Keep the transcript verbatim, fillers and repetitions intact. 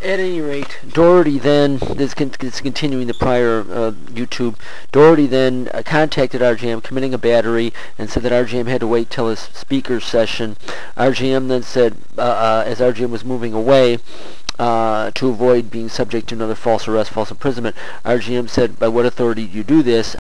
At any rate, Doherty then, this, con this continuing the prior uh, YouTube, Doherty then uh, contacted R J M, committing a battery, and said that R J M had to wait till his speaker session. R J M then said, uh, uh, as R J M was moving away, uh, to avoid being subject to another false arrest, false imprisonment, R J M said, by what authority do you do this?